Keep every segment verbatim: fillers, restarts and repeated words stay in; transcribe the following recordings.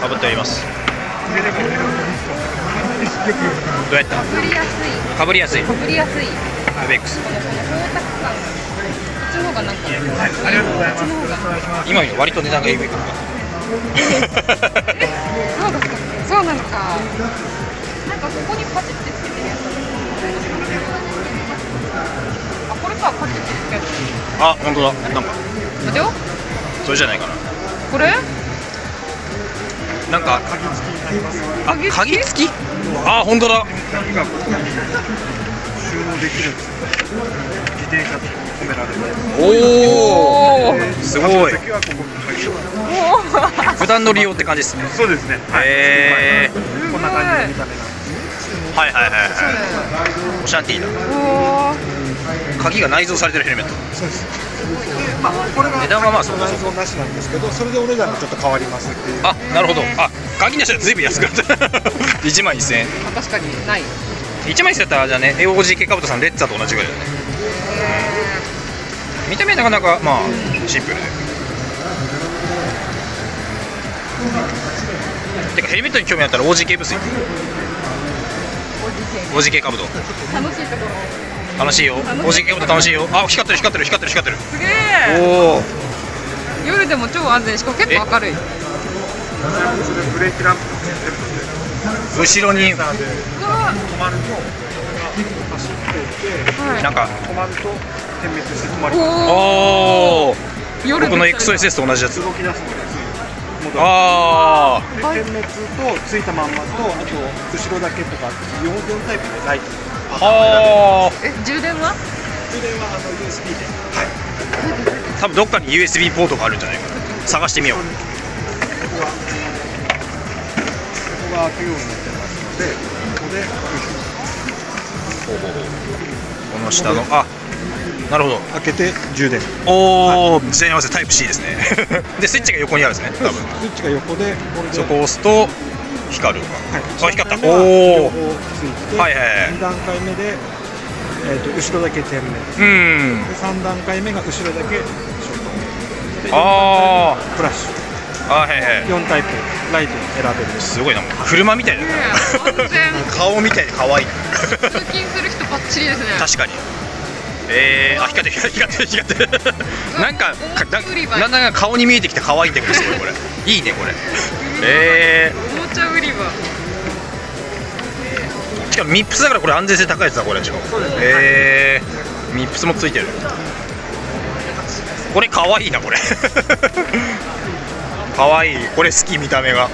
かぶっております。どうやった？ かぶりやすい。 かぶりやすい。 かぶりやすい。 アベックス。 この光沢感。こっちの方がなんか。はい、 ありがとうございます。 今より割と値段がエグいから。 そうだった。そうなのか。なんかここにパチってつけてるやつ。あ、これか、パチってつける。 あ、本当だ。なんか。 待てよ。 それじゃないかな。 これ？ なんか鍵付きになります。 あ、鍵付き？あ、本当だ。 鍵がここに収納できるんですよ。自転車と止められる。 おお、すごい。 時はここに鍵を。 普段の利用って感じですね。 そうですね。 へえ。 こんな感じの見た目なんです。 はいはいはいはい。オシャンティーだ。鍵が内蔵されてるヘルメット。 そうです。まあこれが値段はまあそうか内蔵なしなんですけど、それでお値段がちょっと変わりますっていう。 あ、なるほど。あ、鍵なしはずいぶん安くなった。いちまんせんえん。 確かにない。 いちまんせんえんだったらじゃあね、エーオージーケー カブトさんレッツァと同じぐらいだね。見た目なかなかまあシンプルで。てかヘルメットに興味あったら オージーケー ブース行く。オージーケー カブト。 楽しいところ。 楽しいよ。オージーケー カブト楽しいよ。あ、光ってる光ってる光ってる光ってる。 すげえ。 おお。 夜でも超安全しかも結構明るい。 ブレーキランプの後ろに止まると走っていて、 なんか止まると点滅して止まります。 おお。 夜僕の エックスエスエス と同じやつ。 動き出すのですぐ戻る。 ああ。 で点滅とついたまんまと、あと後ろだけとかよんタイプでライト。 はあ。 え、充電は？ 充電はあの ユーエスビー で。はい。 多分どっかに ユーエスビー ポートがあるんじゃないかな。探してみよう。 ここがここが開くようになってますので、ここでほうほうほう。この下のあ、なるほど。 開けて充電。 おお、時代に合わせタイプ C ですね。でスイッチが横にあるんですね。多分。 スイッチが横で、 そこを押すと光る。 はい、 あ、光った。 おおお。 ついて、 はいはいはいに段階目で、えー、と後ろだけ点滅、 うん。 でさん段階目が後ろだけショート、 あフラッシあ。あ、はいはい。 ュ、よんタイプライト選べる。 すごいな。車みたいだね。 安全。 顔みたいで可愛い。 通勤する人バッチリですね。 確かに。えー、あ、光ってる光ってる光ってる。なんかだだんだん顔に見えてきて可愛いんだけど、すごいこれ。いいねこれ。えおもちゃ売り場。 ー、しかもミップスだからこれ安全性高いやつだこれ。そうですね。えー、ミップスもついてる。これ可愛いなこれ。可愛い。これ好き見た目が。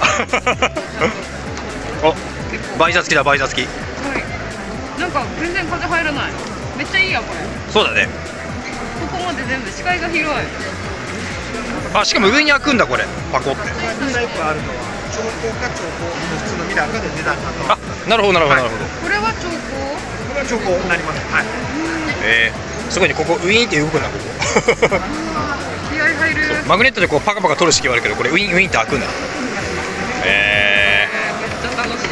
お、バイザー付きだバイザー付き。 はい。なんか全然風入らない。めっちゃいいやこれ。 そうだね。 ここまで全部視界が広い。 あ、しかも上に開くんだこれ。パコって。 にタイプあるのは調光か調光、普通のミラーかで値段が変わあ、 る。 なるほどなるほどなるほど。 これは調光。 これは調光になります。はい。 えー、すごいね。ここウィーンって動くんだここ。 気合入る。 マグネットでこうパカパカ取る式はあるけど、これウィンウィンって開くんだ。えめっちゃ楽しい。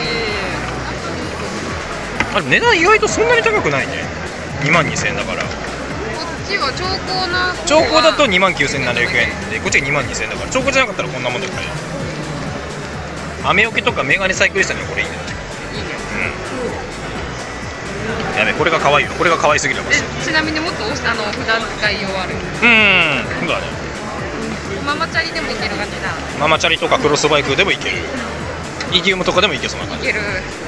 ー、あれ値段意外とそんなに高くないね。にまんにせんえんだから。 こっちは調光な。 調光だとにまんきゅうせんななひゃくえんで、こっちがにまんにせんえんだから。調光じゃなかったらこんなもんだったね。雨よけとかメガネサイクリストにはこれいいんだよね。 いいね。 うん。やべ、これが可愛いよ。これが可愛すぎる。 え、ちなみにもっとあの普段使い用ある。 うん、そうだね。 ママチャリでもいける感じだ。 ママチャリとかクロスバイクでもいける。イディウムとかでもいけそうな感じ。 いける。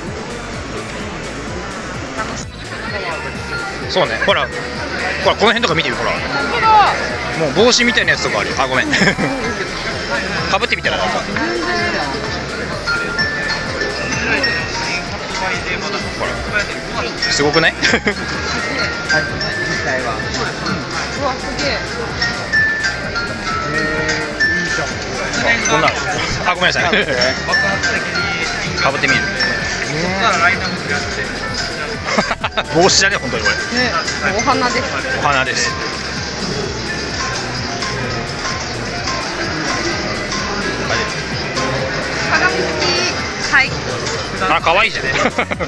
楽しみ。 そうね。ほら、ほらこの辺とか見てみほら。 本当だ。 もう帽子みたいなやつとかあるよ。あ、ごめん。かぶってみたらなんか。ほら、すごくない？ はい。実際は。 うわ、すげえ。 えー、いいじゃん。 こんな。あ、ごめんなさい。かぶってみる。帽子じゃね、本当にこれ。 ね、お花です。 お花です。 鏡付き。はい。 あ、可愛いじゃね。 え、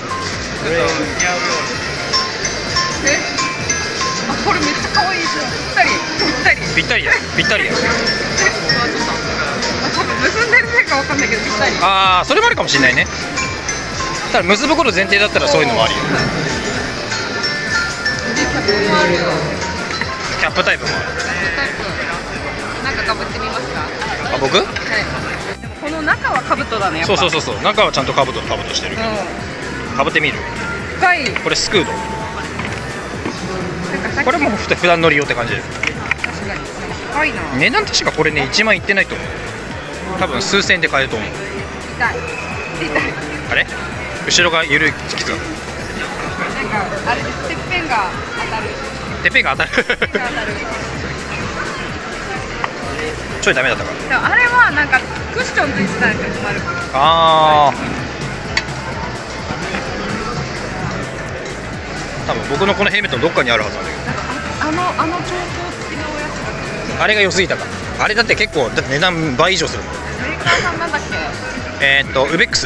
あ、これめっちゃ可愛いじゃん。ぴったり、ぴったり。 ぴったりや、ぴったりや。 え、あ、ちょっと。あ、多分結んでるせいかわかんないけどぴったり。 ああそれもあるかもしれないね。ただ結ぶこと前提だったらそういうのもあるよ。 でキャップもあるよ。 キャップタイプもある。 タイプなんかかぶってみますか。 あ僕？ はい。でもこの中はかぶとだね。やっぱそうそうそうそう。中はちゃんとかぶとかぶとしてるけど。 うん。 かぶってみる。 深い。 これスクード。 なんかさっきこれもふ普段乗り用って感じで。 確かに深いな。 値段確かこれねいちまんいってないと思う。多分数千円で買えると思う。 痛い。痛い。 あれ？後ろがゆるいきつかっなんかあれです。てっぺんが当たる。 てっぺんが当たる。 てっぺんが当たる。 ちょいダメだったか。 でもあれはなんかクッションついてたんですよ。丸く。 ああ。多分僕のこのヘルメットのどっかにあるはずなんだけど。 なんかああのあの調光付きのやつが。 あれが良すぎたか。あれだって結構だって値段倍以上するもん。 メーカーさんなんだっけ。 えー、っとウベックス。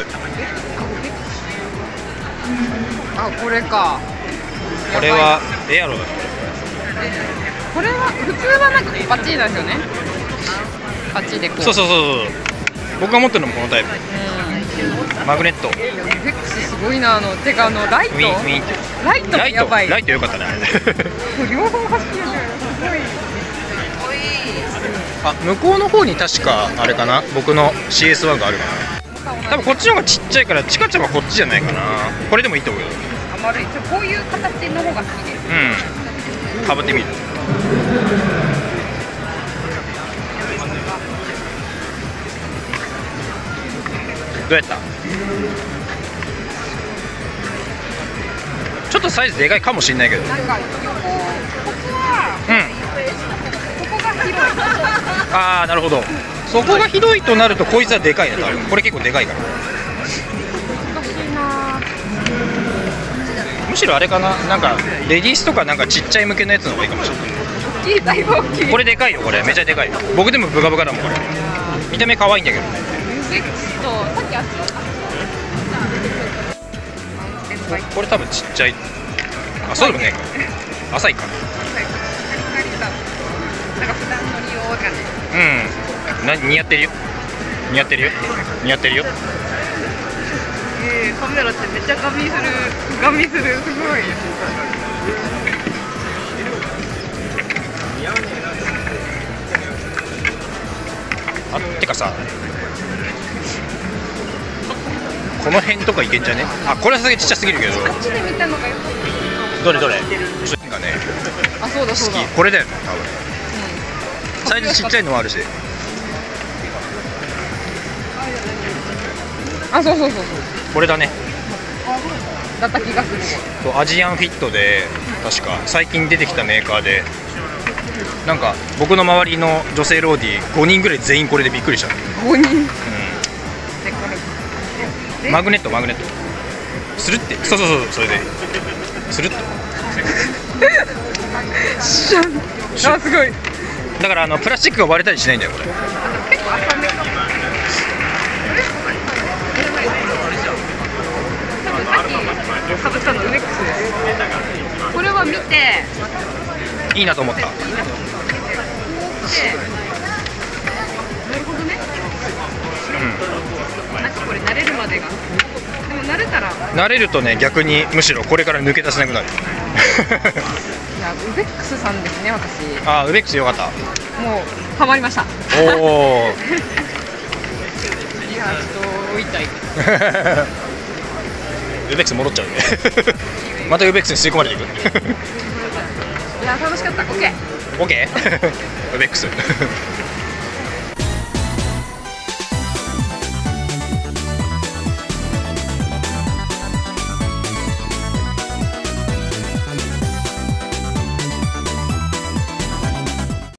あ、これか。 これはエアロだ。 これは普通はなんかバッチリなんですよね。バッチリでこう。 そうそうそうそう。僕が持ってるのもこのタイプ。マグネット。 フェックスすごいな。あのてかあのライト。 ウィンウィンってライトもライトやばい。 ライト良かったね。 両方走ってるじゃん。すごい。 あ向こうの方に確かあれかな。僕の シーエスワン があるかな。多分こっちの方がちっちゃいからチカちゃんはこっちじゃないかな。これでもいいと思うよ。 あ、丸い。ちょこういう形の方が好きです。 うん。かぶってみる。どうやった？ちょっとサイズでかいかもしれないけど。 なんか横ここはうん。 ここが広い。 ああなるほど。そこがひどいとなるとこいつはでかいね。多分これ結構でかいから。 難しいな。 むしろあれかな。なんかレディースとかなんかちっちゃい向けのやつの方がいいかもしれない。 大きい、だいぶ大きい。 これでかいよ。これめちゃでかいよ。僕でもブカブカだもんこれ。見た目可愛いんだけどね。 ユベックスとさっきあったこれ多分ちっちゃい。あそうでもね。浅いか。 カリカリさ、なんか普段の利用がね。 うん。な似合ってるよ。似合ってるよ。似合ってるよ。 えー、カメラってめっちゃガン見する。ガン見する。すごい。 あてかさ。この辺とかいけんじゃね。あこれはさすがにちっちゃすぎるけど。 こっちで見たのがよかった。 どれどれ。それがね。 あ、そうだそうだ。 好き。これだよね多分。サイズちっちゃいのもあるし。 あ、そうそうそうそう。 これだね。 だった気がする。 アジアンフィットで確か最近出てきたメーカーで、なんか僕の周りの女性ローディーごにんぐらい全員これでびっくりした。 ごにん。 うん。マグネットマグネット。スルって。そうそうそうそれで。スルッと。 シャン。あ、すごい。 だからあのプラスチックが割れたりしないんだよこれ。 結構浅めかも。さっきかぶったのウベックスです。これは見ていいなと思った。 なるほどね。なんかこれ慣れるまでが。でも慣れたら。 慣れるとね逆にむしろこれから抜け出せなくなる。 いやウベックスさんですね私。 あウベックスよかった。 もうハマりました。 おお。 いやちょっと置いたい。 ウベックス戻っちゃうね。またウベックスに吸い込まれていく。 いや楽しかった。オッケー。 オッケー。ウベックス。